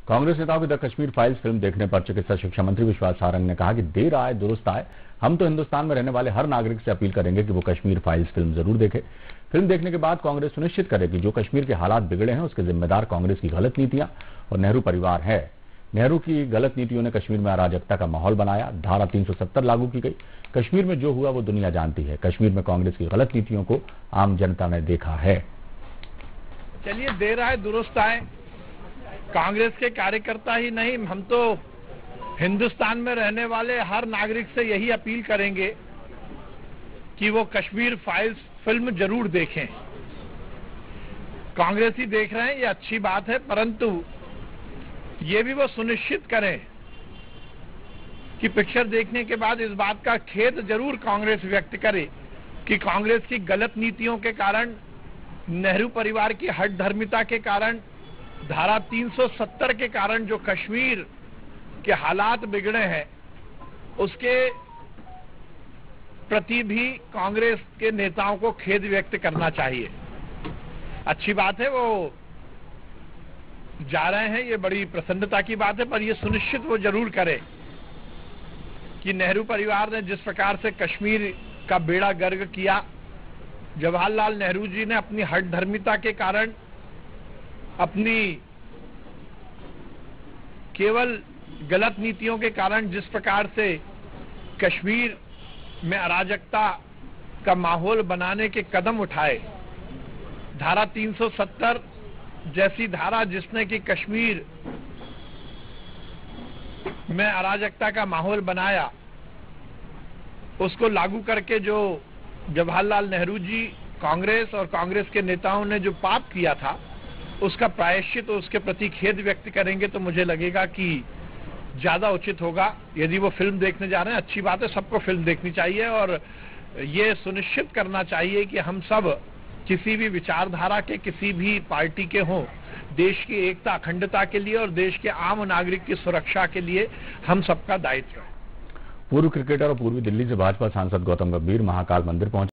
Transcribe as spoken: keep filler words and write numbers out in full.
कांग्रेस नेताओं की the Kashmir files film देखने पर चिकित्सा शिक्षा मंत्री विश्वास सारंग ने कहा कि देर आए दुरुस्त आए। हम तो हिंदुस्तान में रहने वाले हर नागरिक से अपील करेंगे कि वो कश्मीर फाइल्स फिल्म जरूर देखे। फिल्म देखने के बाद कांग्रेस सुनिश्चित करे कि जो कश्मीर के हालात बिगड़े हैं उसके जिम्मेदार कांग्रेस की गलत नीतियां और नेहरू परिवार है। नेहरू की गलत नीतियों ने कश्मीर में अराजकता का माहौल बनाया। धारा तीन सौ सत्तर लागू की गई। कश्मीर में जो हुआ वो दुनिया जानती है। कश्मीर में कांग्रेस की गलत नीतियों को आम जनता ने देखा है। चलिए, देर आए दुरुस्त आए। कांग्रेस के कार्यकर्ता ही नहीं, हम तो हिंदुस्तान में रहने वाले हर नागरिक से यही अपील करेंगे कि वो कश्मीर फाइल्स फिल्म जरूर देखें। कांग्रेस ही देख रहे हैं, ये अच्छी बात है, परंतु ये भी वो सुनिश्चित करें कि पिक्चर देखने के बाद इस बात का खेद जरूर कांग्रेस व्यक्त करे कि कांग्रेस की गलत नीतियों के कारण, नेहरू परिवार की हठधर्मिता के कारण, धारा तीन सौ सत्तर के कारण जो कश्मीर के हालात बिगड़े हैं उसके प्रति भी कांग्रेस के नेताओं को खेद व्यक्त करना चाहिए। अच्छी बात है वो जा रहे हैं, ये बड़ी प्रसन्नता की बात है, पर ये सुनिश्चित वो जरूर करे कि नेहरू परिवार ने जिस प्रकार से कश्मीर का बेड़ा गर्क किया, जवाहरलाल नेहरू जी ने अपनी हठधर्मिता के कारण, अपनी केवल गलत नीतियों के कारण जिस प्रकार से कश्मीर में अराजकता का माहौल बनाने के कदम उठाए, धारा तीन सौ सत्तर जैसी धारा जिसने कि कश्मीर में अराजकता का माहौल बनाया, उसको लागू करके जो जवाहरलाल नेहरू जी, कांग्रेस और कांग्रेस के नेताओं ने जो पाप किया था, उसका प्रायश्चित, उसके प्रति खेद व्यक्त करेंगे तो मुझे लगेगा कि ज्यादा उचित होगा। यदि वो फिल्म देखने जा रहे हैं, अच्छी बात है, सबको फिल्म देखनी चाहिए और ये सुनिश्चित करना चाहिए कि हम सब किसी भी विचारधारा के, किसी भी पार्टी के हों, देश की एकता अखंडता के लिए और देश के आम नागरिक की सुरक्षा के लिए हम सबका दायित्व है। पूर्व क्रिकेटर और पूर्वी दिल्ली से भाजपा सांसद गौतम गंभीर महाकाल मंदिर पहुंचे।